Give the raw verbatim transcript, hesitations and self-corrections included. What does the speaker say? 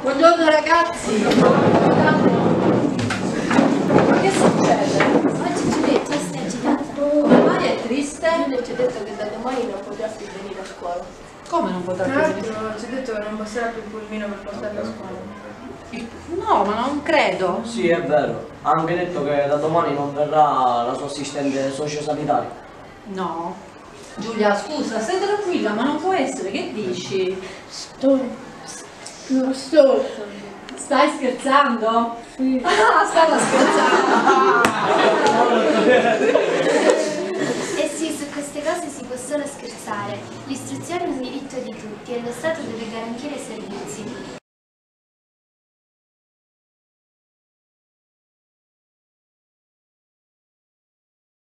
Buongiorno ragazzi! Che succede? Oggi Giulietta è agitata. Come mai è triste? Giulia ci ha detto che da domani non potrà più venire a scuola. Come non potrà Tra più venire? l'altro ci ha detto che non passerà più il pulmino per portarla a scuola. No, ma non credo. Sì, è vero. Ha anche detto che da domani non verrà la sua assistente sociosanitaria. No. Giulia, scusa, stai tranquilla, ma non può essere, che dici? Sto... Non sto. Stai scherzando? Sì. Ah, stava scherzando! Eh sì, su queste cose si possono scherzare. L'istruzione è un diritto di tutti e lo Stato deve garantire servizi.